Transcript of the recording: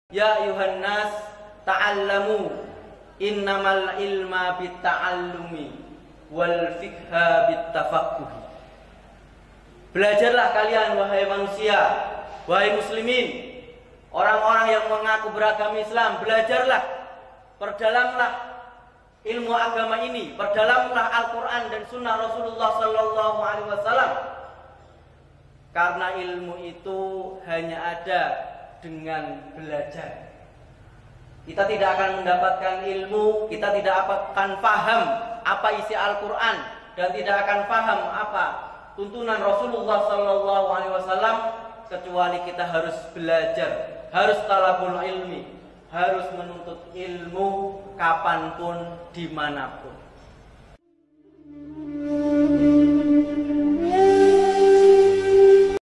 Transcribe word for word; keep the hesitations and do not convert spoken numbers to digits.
Ya ayuhan nas ta'allamu innamal ilma bitta'allumi wal fiqha bittafaqquhi. Belajarlah kalian wahai manusia, wahai muslimin, orang-orang yang mengaku beragama Islam, belajarlah, perdalamlah ilmu agama ini, perdalamlah Al-Quran dan Sunnah Rasulullah Sallallahu Alaihi Wasallam. Karena ilmu itu hanya ada dengan belajar. Kita tidak akan mendapatkan ilmu, kita tidak akan paham apa isi Al-Quran dan tidak akan paham apa tuntunan Rasulullah Sallallahu Alaihi Wasallam kecuali kita harus belajar, harus talabul ilmi, harus menuntut ilmu kapanpun, dimanapun.